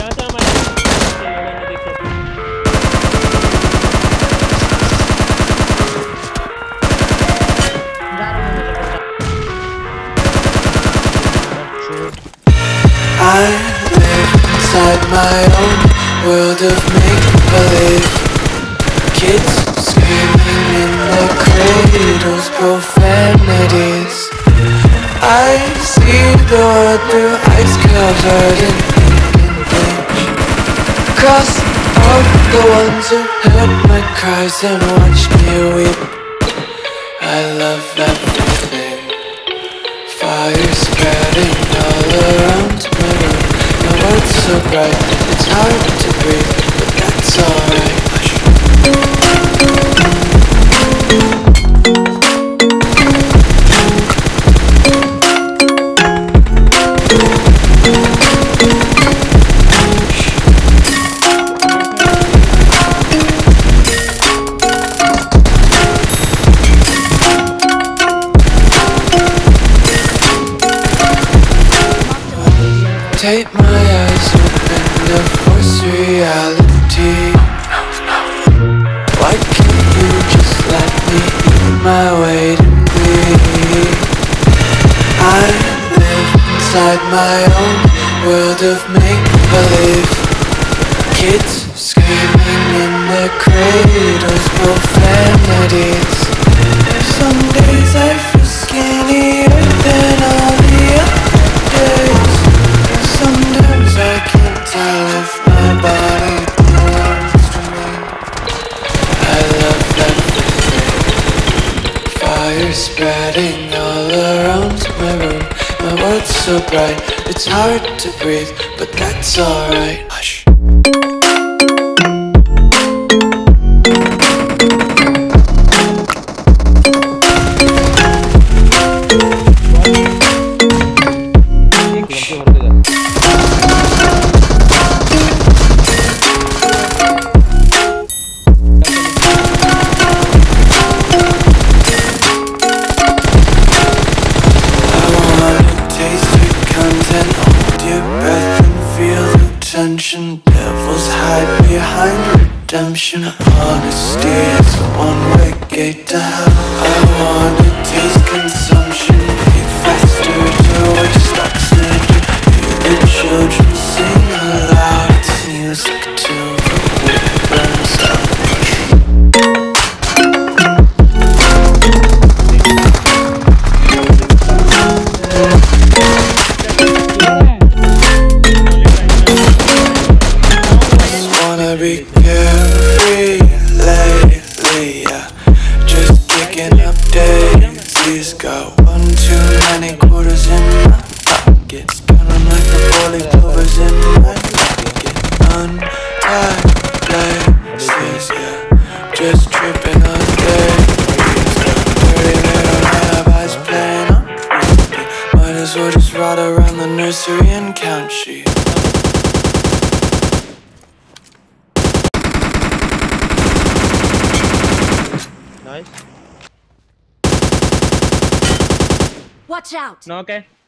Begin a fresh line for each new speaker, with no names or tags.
चलो मैं देख सकता हूँ।
I live inside my own world of make-believe. Kids screaming in their cradles, profanities. I see the world through ice covered in ink and bleach. Cross out the ones who heard my cries and watched me weep. I love everything. Fire spreading all around my room. My world's so bright, it's hard to breathe, but that's alright. Take my eyes open to force reality. Why can't you just let me eat my weight in greed? I live inside my own world of make-believe. Kids screaming in their cradles, profanities. Some days I feel skinnier than all the other days. Sometimes I can't tell if my body belongs to me. I love everything. Fire spreading all around my room. My world's so bright, it's hard to breathe, but that's alright. Hush. Devils hide behind redemption. Honesty is a one-way gate to hell. I wanna taste consumption, be faster to waste oxygen. Hear the children sing aloud. It's music till the wood burns out. Be carefree lately, yeah. Just kicking up daisies. Got one too many quarters in my pockets. Counting like the four-leaf clovers in my pocket. Untied laces, yeah. Just tripping on days. Got dirty little alibis playing on repeat. Might as well just ride around the nursery and count sheep.
Nice.
Watch out!
No, okay.